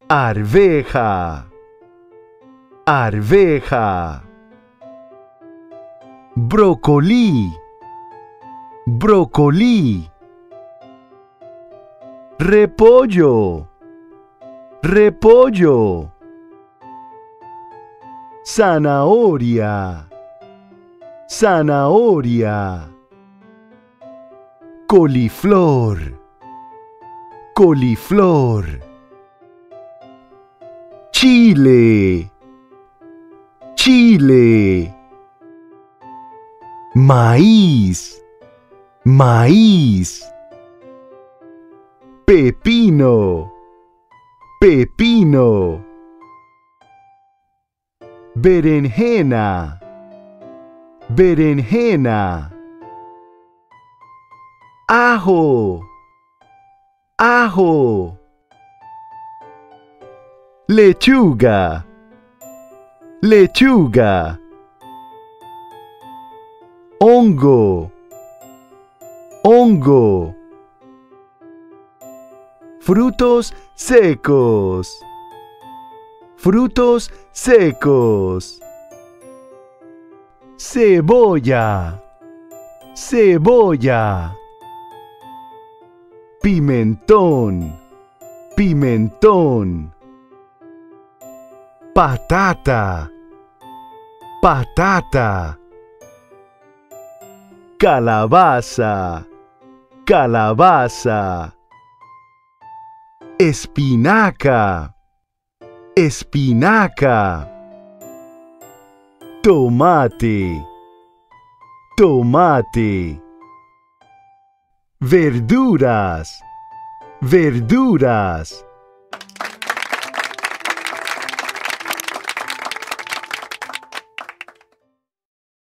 arveja, arveja, brócoli, brócoli, repollo, repollo, zanahoria, zanahoria, coliflor, coliflor, chile, chile, maíz, maíz, pepino, pepino, berenjena, berenjena, ajo, ajo, lechuga, lechuga, hongo, hongo, frutos secos, frutos secos, cebolla, cebolla, pimentón, pimentón, patata, patata, calabaza, calabaza, espinaca, espinaca, tomate, tomate, verduras, verduras,